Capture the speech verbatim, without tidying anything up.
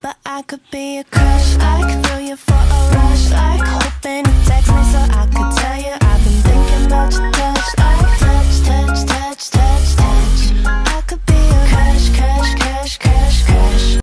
but I could be a crush. I could feel you for a rush. I